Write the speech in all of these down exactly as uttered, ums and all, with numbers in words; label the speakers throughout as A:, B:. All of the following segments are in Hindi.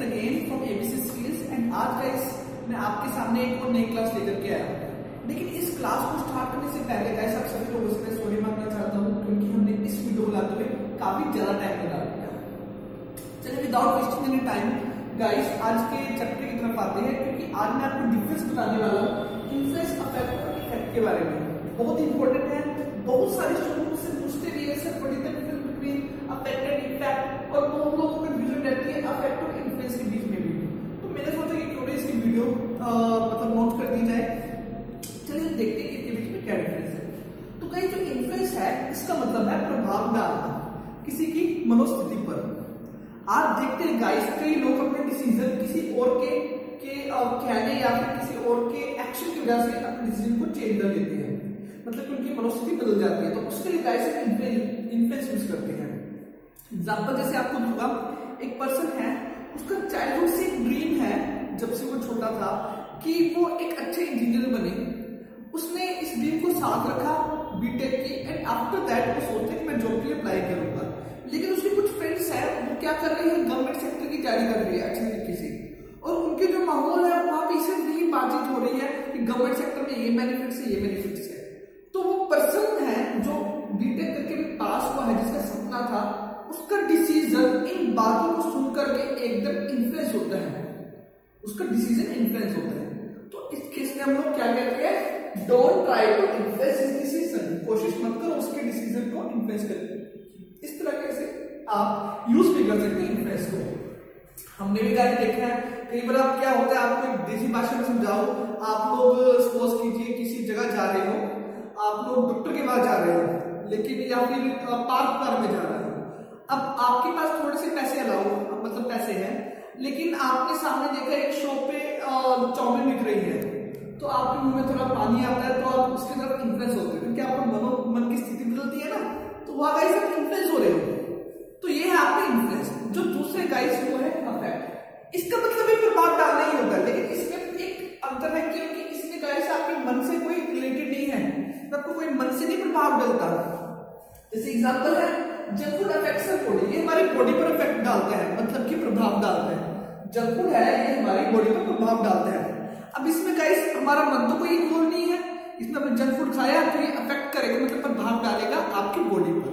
A: Again from ABC skills and आज गाइस मैं आपके सामने एक और नई क्लास लेकर के आया हूँ। लेकिन इस क्लास को स्टार्ट करने से पहले गाइस आप सभी लोगों से मैं सॉरी मांगना चाहता हूँ क्योंकि हमने इस वीडियो को लाते हुए काफी ज्यादा टाइम लगा दिया। चलिए without wasting any time guys आज के चैप्टर की तरफ आते हैं क्योंकि आज मैं आपको डिफरेंस बताने वाला हूँ इन्फ्लुएंस अफेक्ट और इफेक्ट के बारे में। बहुत इंपॉर्टेंट है, बहुत सारे स्टूडेंट मुझसे पूछते भी है sir what is the difference between affect and effect, और बहुत लोगों को कंफ्यूजन रहती है अफेक्ट और इन्फ्लुएंस के बीच में भी। तो मैंने सोचा कि क्यों इसकी वीडियो मतलब नोट कर दी जाए। चलिए देखते हैं इनके बीच में क्या डिफरेंस है। तो कहीं जो इन्फ्लुएंस है इसका मतलब है प्रभाव डालना किसी की मनोस्थिति पर। आप देखते हैं गाइस कई लोग अपने डिसीजन किसी और के के कहने या फिर किसी और के एक्शन की वजह से अपने डिसीजन को चेंज कर लेते हैं, मतलब उनकी मनोस्थिति बदल जाती है। तो उसके लिए गाइस इन्फ्लुएंस यूज करते हैं। एग्जाम्पल जैसे आपको दूंगा, एक पर्सन है उसका चाइल्डहुड से एक ड्रीम है जब से वो छोटा था कि वो एक अच्छे इंजीनियर बने। उसने इस ड्रीम को साथ रखा बीटेक की एंड आफ्टर दैट वो सोचते कि मैं जॉब के लिए अप्लाई करूंगा। लेकिन उसके कुछ फ्रेंड्स हैं वो क्या कर रही है, गवर्नमेंट सेक्टर की तैयारी कर रही है अच्छे तरीके से, और उनके जो माहौल है वहां पे सिर्फ यही बातचीत हो रही है कि गवर्नमेंट सेक्टर में ये बेनिफिट्स है ये बेनिफिट्स है। तो वो पर्सन है जो बीटेक करके भी पास हुआ है जिसका सपना था, उसका डिसीजन इन बातों को सुनकर के एकदम इन्फ्लुएंस होता है, उसका डिसीजन इन्फ्लुएंस होता है। तो इस केस में हम लोग क्या कहते हैं, don't try to influence his decision, कोशिश मत करो उसके डिसीजन को इन्फ्लुएंस करने। इस तरह से आप यूज भी कर सकते हैं इन्फ्लुएंस को। हमने भी गाइस देखा है कई बार आप क्या होता है, आपको एक देसी भाषा में समझाओ, आप लोग सपोज कीजिए किसी जगह जा रहे हो, आप लोग डॉक्टर के पास जा रहे हो लेकिन या फिर पार्क पार्क में जा रहे हो। अब आपके पास थोड़े से पैसे अलाउ मतलब पैसे हैं, लेकिन आपने सामने देखा एक शॉप पे चाउमीन बिक रही है, तो आपके मुंह में थोड़ा पानी आता है, तो आप उसकी तरफ इन्फ्लुएंस होते हैं क्योंकि आपका मनो मन की स्थिति बदलती है ना, तो वहां गाइस आप इन्फ्लुएंस हो रहे हो। तो ये है आपका इन्फ्लुएंस। जो दूसरे गाइस वो है अफेक्ट। इसका मतलब भी प्रभाव डालना ही होता है, लेकिन इसमें एक अंतर है क्योंकि इसमें गाइस आपके मन से कोई रिलेटेड नहीं है, आपको कोई मन से नहीं प्रभाव डालता। जैसे एग्जांपल है junk food affects the body, ये हमारी बॉडी पर इफेक्ट डालता है, मतलब कि प्रभाव डालता है। जंक फूड है ये हमारी बॉडी पर प्रभाव डालता है। अब इसमें गाइस हमारा मन तो कोई इन्वॉल्व नहीं है, इसमें हमने जंक फूड खाया तो ये अफेक्ट करेगा, मतलब प्रभाव डालेगा आपकी बॉडी पर।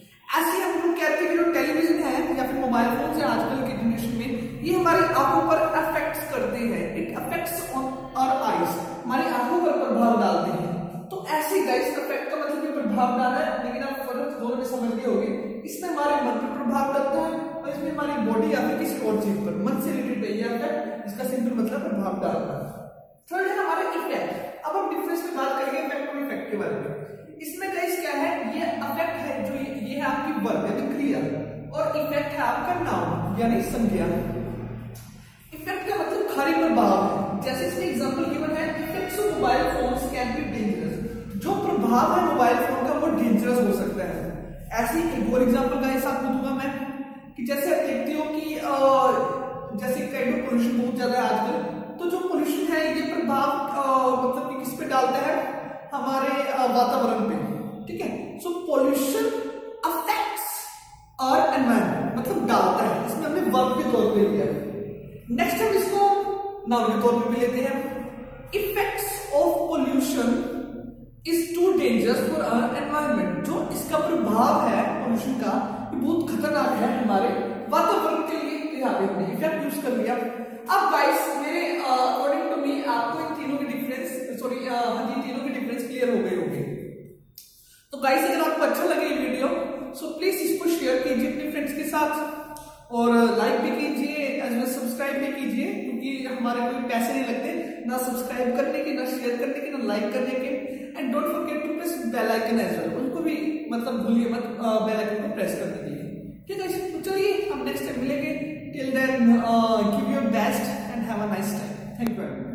A: ऐसे हम लोग कहते हैं कि जो टेलीविजन है या फिर मोबाइल फोन है आजकल की जनरेशन में, ये हमारी आंखों पर अफेक्ट करते हैं, it affects on our eyes, हमारी आंखों पर प्रभाव डालते हैं। तो ऐसे गाइस अफेक्ट का मतलब ये प्रभाव डाला है, लेकिन आप फर्क दोनों में समझ गए होंगे। इसमें हमारे मन पर प्रभाव डालता है और इसमें हमारी बॉडी या फिर किसी और चीज पर, मन से रिलेटेड है ये अफेक्ट, इसका सिंपल मतलब प्रभाव डालना। थर्ड है हमारा इफेक्ट। अब हम डिफरेंस में बात करेंगे इफेक्ट और इफेक्ट के बारे में। इसमें गाइस क्या है, ये अफेक्ट है जो ये, ये है आपकी वर्ब यानी क्रिया, और इफेक्ट है आपका नाउन यानी संज्ञा। इफेक्ट का मतलब खाली प्रभाव है, जैसे इसमें एग्जांपल गिवन है effects of mobile phones can be dangerous, जो प्रभाव है मोबाइल फोन का वो डेंजरस हो सकता है। ऐसी एक और एग्जांपल गाइस आपको दूंगा मैं कि जैसे आप देखते हो कि जैसे कई पोल्यूशन बहुत ज्यादा है आजकल, तो जो पोल्यूशन है ये प्रभाव मतलब कि किस पे डालता है, हमारे वातावरण पे, ठीक है। So pollution affects our environment, मतलब डालता है, इसमें हमने वर्ब के तौर पे लिया। नेक्स्ट हम इसको नाउन के तौर पे भी लेते हैं। Effects of pollution is too dangerous for our environment, जो इसका प्रभाव है पोल्यूशन का ये बहुत खतरनाक है हमारे वातावरण के लिए। यहाँ पे हमने इफेक्ट यूज कर लिया। अब गाइस मेरे अकॉर्डिंग टू मी आपको इन तीनों के डिफरेंस सॉरी हाँ जी तीनों के डिफरेंस क्लियर हो गए होंगे। तो गाइस अगर आपको अच्छा लगे ये वीडियो सो प्लीज इसको शेयर कीजिए अपने फ्रेंड्स के साथ, और लाइक भी कीजिए एज वेल सब्सक्राइब भी कीजिए, क्योंकि हमारे कोई पैसे नहीं लगते ना सब्सक्राइब करने के, ना शेयर करने के, ना लाइक करने के। And don't forget to press bell icon as well, उनको भी मतलब भूलिए मत बेल आइकन को प्रेस करने के लिए, ठीक है। तो चलिए हम नेक्स्ट टाइम मिलेंगे। Till then give your best and have a nice time. Thank you.